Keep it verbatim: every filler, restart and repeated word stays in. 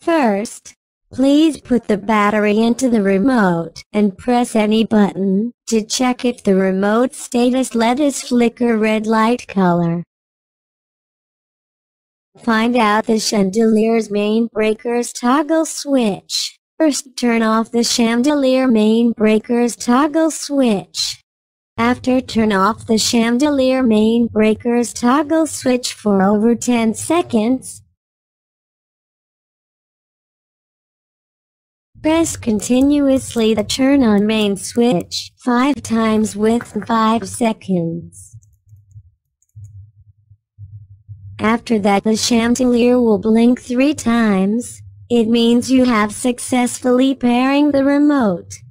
First, please put the battery into the remote and press any button to check if the remote status L E D is flicker red light color. Find out the chandelier's main breakers toggle switch. First, turn off the chandelier main breakers toggle switch. After, turn off the chandelier main breakers toggle switch for over ten seconds. Press continuously the turn on main switch five times within five seconds. After that, the chandelier will blink three times. It means you have successfully pairing the remote.